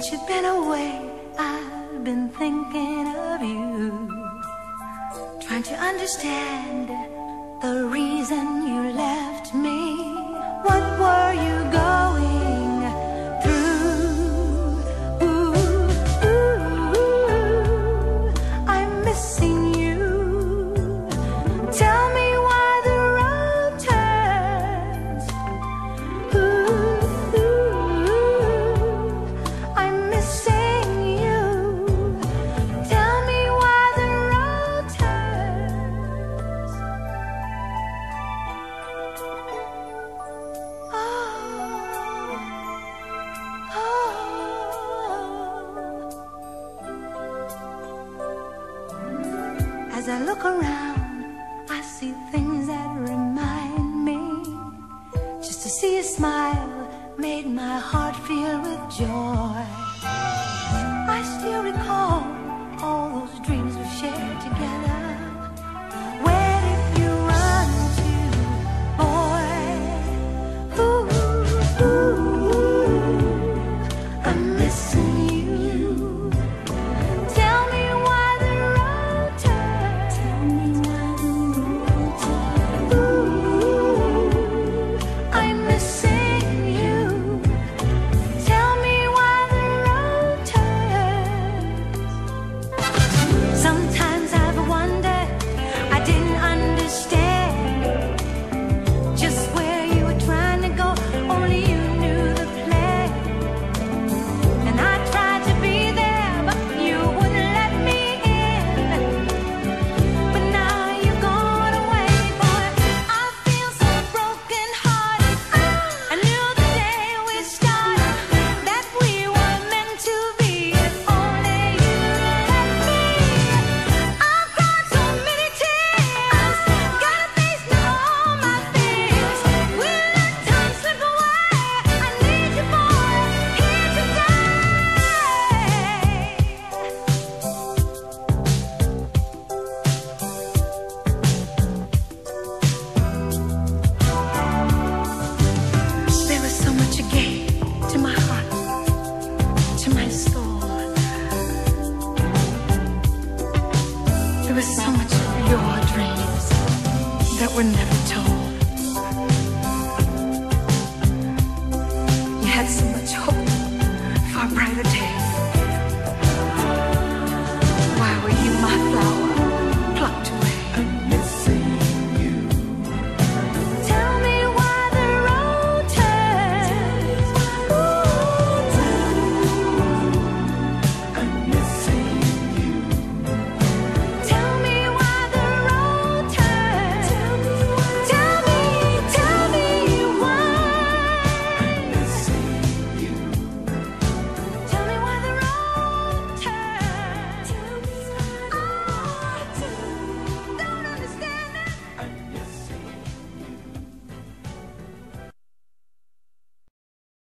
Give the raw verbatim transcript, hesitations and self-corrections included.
Since you've been away, I've been thinking of you, trying to understand the reason you left me. What were you going through? Ooh, ooh, ooh, I'm missing you. Tell me why the road turns. Ooh, ooh, I'm missing you. Tell me why the road turns. Oh, oh. As I look around, I see things that remind me. Just to see a smile made my heart feel with joy. I still recall all those dreams we shared together. Where did you run to, boy? Ooh, ooh, I'm missing you. Tell me why the road turns. Tell me why the road turns. Ooh, I'm missing you. Tell me why the road turns. Sometimes I've wondered, I didn't understand just where you were trying to go. Only you knew the plan. And I tried to be there, but you wouldn't let me in. But now you've gone away, boy. I feel so broken hearted. I knew the day we started that we were meant to be. If only you let me. I've cried so many tears. Gotta face now all my fears. We let time slip away. I need you, boy, here today. There was so much you gave to my heart, to my soul. There was so much of your dreams that were never told. You had so much hope for a brighter day.